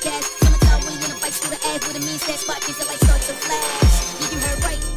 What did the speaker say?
cash. Summertime, we in a bike, through the ass, with a mean stash spot, cause the light starts to flash. Yeah, you heard right.